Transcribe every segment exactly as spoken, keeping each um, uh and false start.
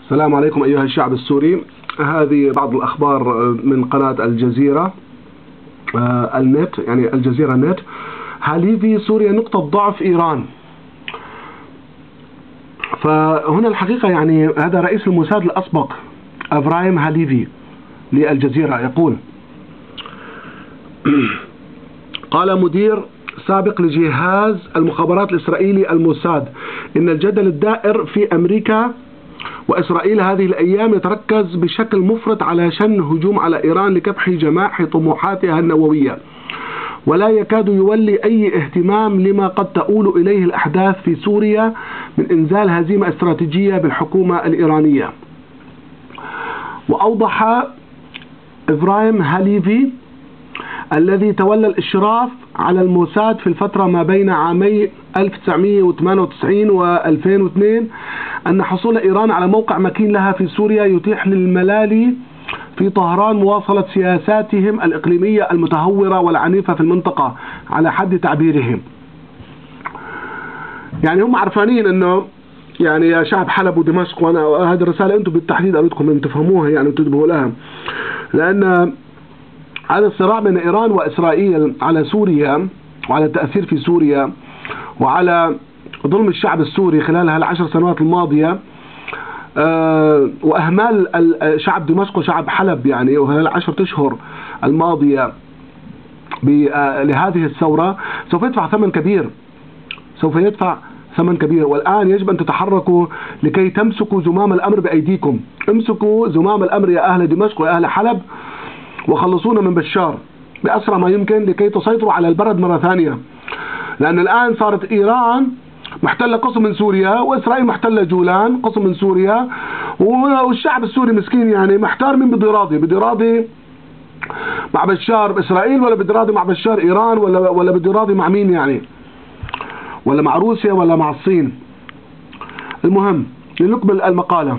السلام عليكم أيها الشعب السوري. هذه بعض الأخبار من قناة الجزيرة آه النت، يعني الجزيرة النت. هاليفي سوريا نقطة ضعف إيران. فهنا الحقيقة يعني هذا رئيس الموساد الأسبق إبراهيم هاليفي للجزيرة يقول: قال مدير سابق لجهاز المخابرات الإسرائيلي الموساد إن الجدل الدائر في أمريكا وإسرائيل هذه الأيام يتركز بشكل مفرط على شن هجوم على إيران لكبح جماح طموحاتها النووية، ولا يكاد يولي أي اهتمام لما قد تؤول إليه الأحداث في سوريا من إنزال هزيمة استراتيجية بالحكومة الإيرانية. وأوضح إبراهيم هاليفي الذي تولى الإشراف على الموساد في الفترة ما بين عامي ألف وتسعمئة وثمانية وتسعين و ألفين واثنين أن حصول إيران على موقع مكين لها في سوريا يتيح للملالي في طهران مواصلة سياساتهم الإقليمية المتهورة والعنيفة في المنطقة على حد تعبيرهم. يعني هم عرفانين أنه يعني يا شعب حلب ودمشق، وأنا هذه الرسالة أنتم بالتحديد أردكم أن تفهموها يعني وتنتبهوا لها، لأن هذا الصراع بين إيران وإسرائيل على سوريا وعلى التأثير في سوريا وعلى ظلم الشعب السوري خلال هالعشر سنوات الماضية، أه وأهمال شعب دمشق وشعب حلب يعني وهذه العشرة أشهر الماضية لهذه الثورة سوف يدفع ثمن كبير، سوف يدفع ثمن كبير. والآن يجب أن تتحركوا لكي تمسكوا زمام الأمر بأيديكم. امسكوا زمام الأمر يا أهل دمشق ويا أهل حلب وخلصونا من بشار بأسرع ما يمكن لكي تسيطروا على البلد مرة ثانية، لأن الآن صارت إيران محتلة قسم من سوريا وإسرائيل محتلة جولان قسم من سوريا، والشعب السوري مسكين يعني محتار من بده يراضي، بده يراضي مع بشار بإسرائيل ولا بده يراضي مع بشار إيران ولا ولا بده يراضي مع مين يعني، ولا مع روسيا ولا مع الصين. المهم لنكمل المقالة.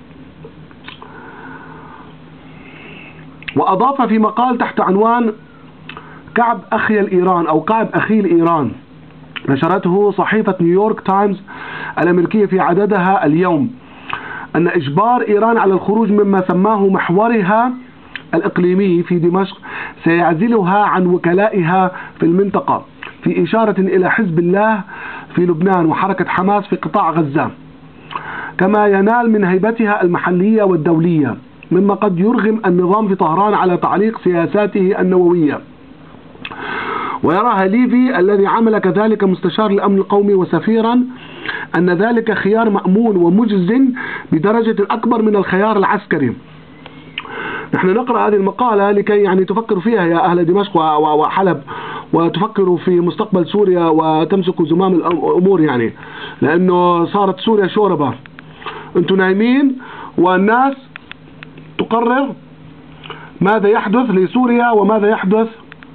وأضاف في مقال تحت عنوان كعب أخي الإيران أو كعب أخي الإيران نشرته صحيفة نيويورك تايمز الأمريكية في عددها اليوم أن إجبار إيران على الخروج مما سماه محورها الإقليمي في دمشق سيعزلها عن وكلائها في المنطقة، في إشارة إلى حزب الله في لبنان وحركة حماس في قطاع غزة، كما ينال من هيبتها المحلية والدولية، مما قد يرغم النظام في طهران على تعليق سياساته النووية. ويرى هاليفي الذي عمل كذلك مستشار الأمن القومي وسفيرا أن ذلك خيار مأمون ومجز بدرجة أكبر من الخيار العسكري. نحن نقرأ هذه المقالة لكي يعني تفكروا فيها يا أهل دمشق وحلب، وتفكروا في مستقبل سوريا وتمسكوا زمام الأمور، يعني لأنه صارت سوريا شوربة، أنتم نايمين والناس تقرر ماذا يحدث لسوريا وماذا يحدث.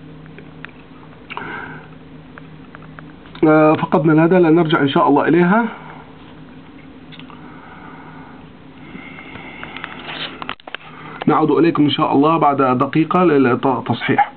فقدنا الهدى، لن نرجع إن شاء الله إليها. نعود إليكم إن شاء الله بعد دقيقة للتصحيح.